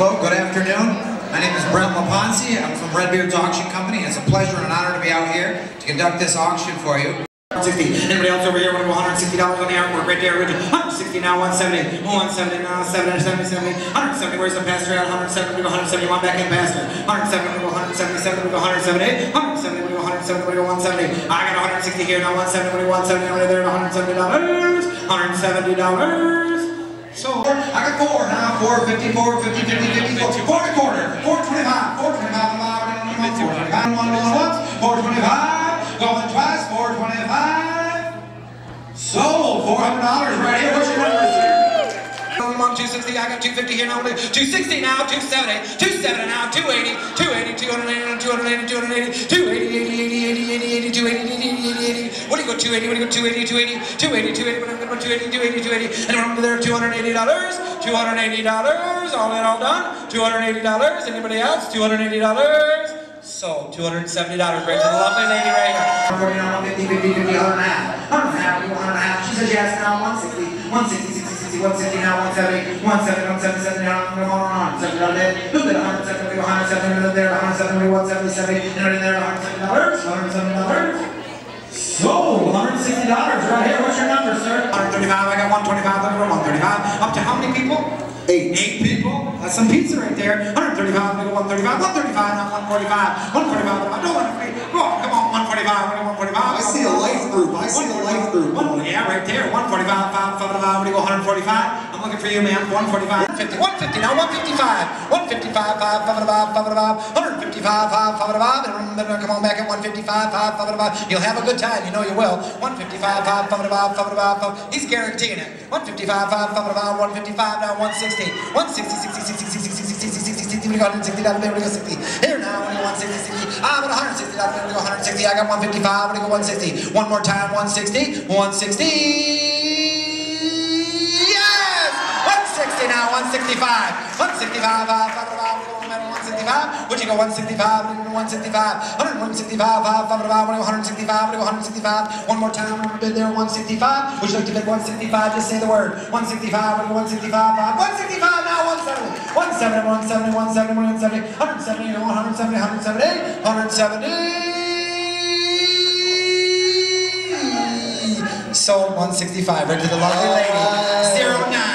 Hello, good afternoon. My name is Brent LaPonzi. I'm from Redbeard's Auction Company. It's a pleasure and an honor to be out here to conduct this auction for you. 160. Anybody else over here want to go $160 on the artwork right there? 160 now, 170, 170 now, 70, 70, 170. Where's the pastor at? 170, we go 171 back in pastor. 170, we go 177, we go 178, 170, we go 170, we go 170. I got 160 here now, 170, we go 170, right there, $170, $170. So I got 4 now, 450, 450, 50, 50, 4 and a quarter, 425, 425, 425, going twice, 425. Sold, $400 right here. What's your number, sir? I'm on 260, I got 250 here now, 260 now, 270, 270 now, 280, 280, 280, 280, 280, 280, 80, 80, 80, 80, 280, 80, 80, 80. What do you go 280, what do you go 280, 280, 280, 280, what do you go 280, 280, 280, and over there $280, $280, all in, all done, $280, anybody else, $280. So, $270 right to the lovely lady right here. 140 now, 150, 50, 100 and a half, She says yes now, 160, 160, 60, 160 now, 170, 170, 170, 70 now, on, $70 Look at 170, 170, there, 170, 170, and right there, $170, So, $160 right here. What's your number, sir? 135, I got 125, looking for 135. Up to how many people? 8 people. That's some pizza right there. 135, we go 135, 135, not 145. 145, I don't want to be. Come on, 145, we go 145. I see a life group. I see a life group. Yeah, right there. 145, 5, we go 145. I'm looking for you, man. 145, 150, 150, now 155. 155, 5, 155, 5, and come on back at 155, 5. You'll have a good time, you know you will. 155, 5. He's guaranteeing it. 155, 5, 155, now 160. 160, 60, 60, 60, 60, 60, 60, we got $160, we go 60. Here now, we go 160, 60. I'm at $160, we go 160. I got 155, we go 160. One more time, 160, 160. Yes! 160 now, 165. 165, 165. Would you go 165, 165, 165, 165, 165. One more time, bid there, 165. Would you like to bid 165? Just say the word. 165, 165, 165 now, 170. 170, 170, 170, 170, 170, 170, 170. So 165, right to the lovely lady. 09.